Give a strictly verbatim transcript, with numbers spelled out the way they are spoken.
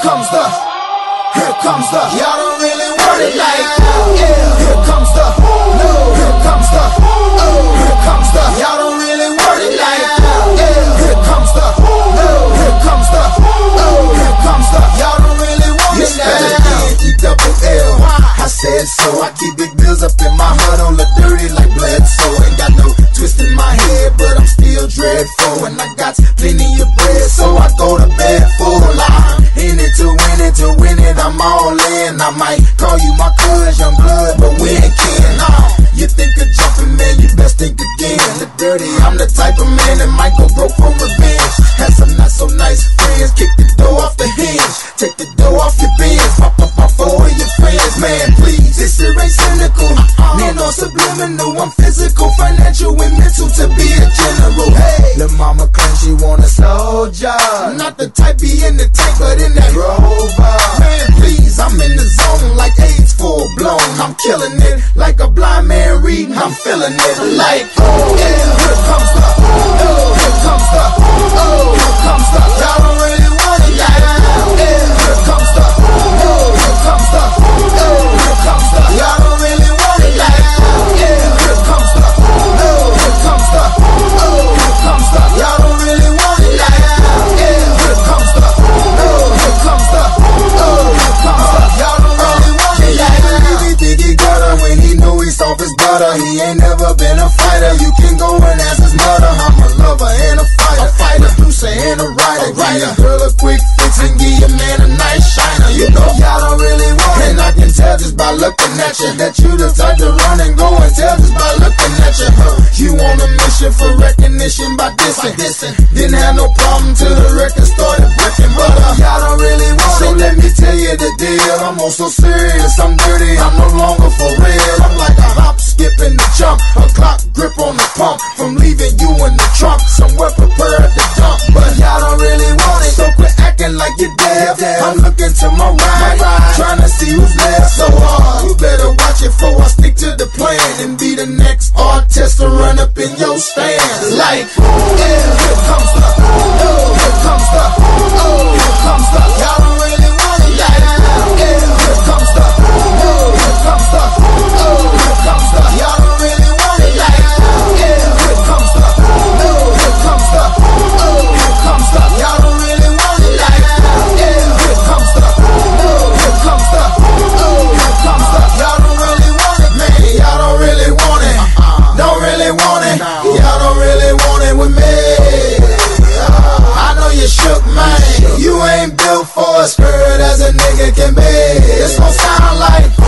comes the, here comes the, y'all don't really want it like that. Yeah, here comes the, no, here comes the, oh, here comes the, y'all don't really want it like that. Yeah, here comes the, no, here comes the, oh, here comes the, y'all don't really want it like that. E double L, I said so. I keep big bills up in my hood, on the dirty like Bledsoe. Ain't got no twist in my head, but I'm still dreadful, and I got plenty of bread, so I go to bed full of lie. In it to win it, to win it, I'm all in. I might call you my cuz, young blood, but we ain't kin. Nah, you think of jumping, man, you best think again. The dirty, I'm the type of man that might go broke for revenge. Had some not so nice friends, kick the door off the hinge, take the door off your bins, pop up off four of your friends. Man, please, this shit ain't cynical. Man, on subliminal, I'm physical, financial, and mental to be a general. Hey, lil' mama claims she want a soldier, not the type be in the tank, but in that Rover. Man, please, I'm in the zone like AIDS full blown. I'm killing it like a blind man reading. I'm feeling it like, oh yeah, here comes the, oh, here comes the, oh, here comes the, y'all don't really want it like that. Yeah, here comes the, oh, here comes the, oh, here comes the, y'all don't really want it like that. Yeah, here comes the, oh, here comes the, oh, here comes the, y'all don't really want it like that. Yeah, here comes the, oh, here comes the, oh, here comes the, y'all don't really want it like that. He think he got her when he knew he soft as butter. He ain't never been a fighter. You can go and ask his mother. I'm a lover and a fighter, a fighter, producer and a writer. Give your girl a quick fix and give your man a nice shiner. You know y'all don't really want it, and I can tell just by looking at you that you the type to run and go and tell just by looking at you. Huh? You on a mission for recognition by dissing. Didn't have no problem till the record started breaking, but uh, y'all don't really want it. So let me tell you the deal. I'm on so serious, I'm dirty, I'm no longer for real. I'm like a hop, skip, and a jump, a clock grip on the pump, from leaving you in the trunk, somewhere prepared to dump. But y'all don't really want it, so quit acting like you're dead. I'm looking to my right, trying to see who's left. So uh, you better watch it before I stick to the plan and be the next artist to run up in your stand. Like, yeah, here comes the, oh, here comes the, oh, here comes the, y'all don't really want it like that. Yeah, here comes the, oh, here comes the, oh, here comes the, y'all don't really want it like that. Yeah, here comes the, oh, here comes the, oh, here comes the, y'all don't really want it like that. Yeah, here comes the, oh, here comes the, oh, here comes the, y'all don't really want it, man. Y'all don't really want it, don't really want it. Y'all don't really want it with me. I know you shook, man. You ain't built for a skirt as a nigga can be. It's gon' sound like